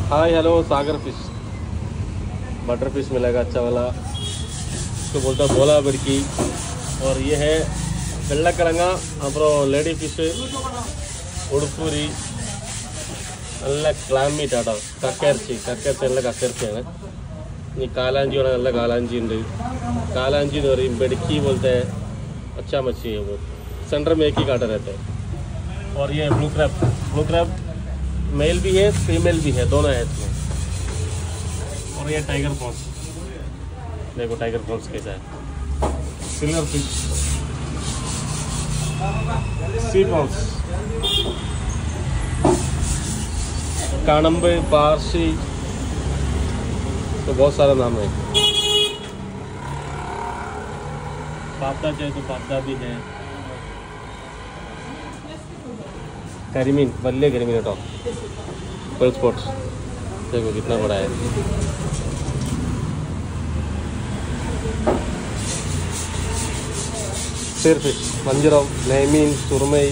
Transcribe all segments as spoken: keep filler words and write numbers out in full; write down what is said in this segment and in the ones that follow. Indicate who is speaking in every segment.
Speaker 1: हाय hello सागर fish, butter fish मिलेगा अच्छा वाला, इसको बोलता है बोला बड़की। और ये है வெள்ளை கிழங்கா, அப்புறம் லேடி ஃபிஷ்ஷு, ഉടുപ്പൂരി, നല്ല ക്ലാമി ടാട്ടോ, കക്കയിറച്ചി കക്കയിറച്ചി നല്ല കക്കയിറച്ചിയാണ്. ഇനി കാലാഞ്ചി വേണം, നല്ല കാലാഞ്ചി ഉണ്ട്. കാലാഞ്ചി എന്ന് പറയും ബെടുക്കി പോലത്തെ अच्छा मच्छी है वो, सेंटर में एक ही कांटा रहता है. और ये blue crab, blue crab male भी है फीमेल भी है, दोनों है इसमें. और ये टाइगर प्रॉन्स, देखो टाइगर प्रॉन्स कैसा है. सिल्वर फिश, सी प्रॉन्स, कानम्बे, पारसी, तो बहुत सारा नाम है. पापड़ा चाहिए तो पापड़ा भी है. കരിമീൻ, വലിയ കരിമീൻ കേട്ടോ, पेarl स्पॉट्स देखो कितना बड़ा है. सिर फिश, वंजरम, नैमीन, सुरमई,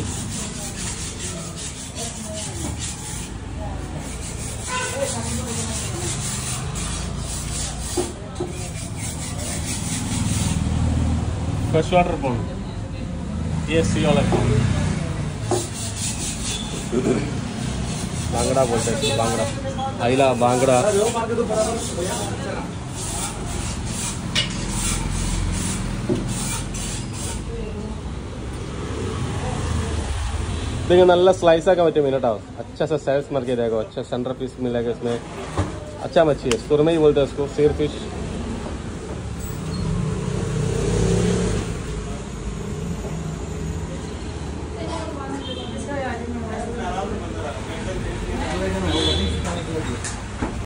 Speaker 1: फ्रेश वाटर पॉन्ड, ये सी वाला पॉन्ड, बांगड़ा बोलते हैं, बांगड़ा, आइला बांगड़ा. देखिए नल्ला स्लाइस का बच्चे मिनट आओ, अच्छा सा साइज मार के देगा, अच्छा सेंटर पीस मिलेगा इसमें, अच्छा मच्छी है. सुरमई बोलते हैं उसको, सिर फिश.